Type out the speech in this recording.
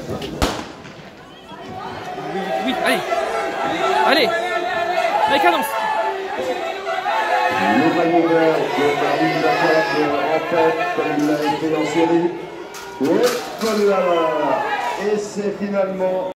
Oui, allez. Allez. Allez, cadence. Le maillot vert de Marine Lacombe en tête, comme il l'a été en série. Et voilà. Et c'est finalement...